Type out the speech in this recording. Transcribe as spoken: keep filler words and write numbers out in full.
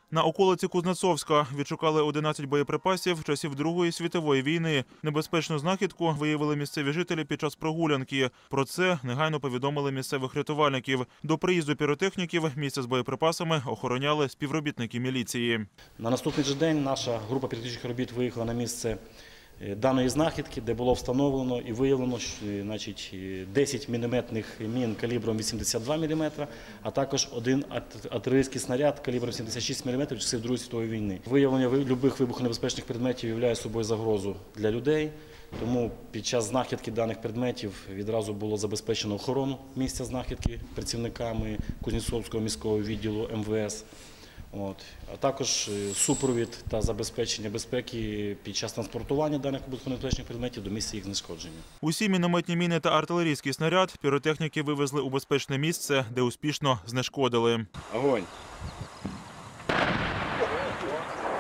На околиці Кузнецовська відшукали одинадцять боєприпасів часів Другої світової війни. Небезпечну знахідку виявили місцеві жителі під час прогулянки. Про це негайно повідомили місцевих рятувальників. До приїзду піротехніків місце з боєприпасами охороняли співробітники міліції. На наступний же день наша група піротехнічних робіт виїхала на місце даної знахідки, де було встановлено і виявлено значить, десять мінометних мін калібром вісімдесят два міліметри, а також один артилерійський снаряд калібром сімдесят шість міліметрів часів Другої світової війни. Виявлення будь-яких вибухонебезпечних предметів являє собою загрозу для людей, тому під час знахідки даних предметів відразу було забезпечено охорону місця знахідки працівниками Кузнецовського міського відділу ем ве ес. От. А також супровід та забезпечення безпеки під час транспортування даних вибухонебезпечних предметів до місця їх знешкодження. Усі мінометні міни та артилерійський снаряд піротехніки вивезли у безпечне місце, де успішно знешкодили. Огонь!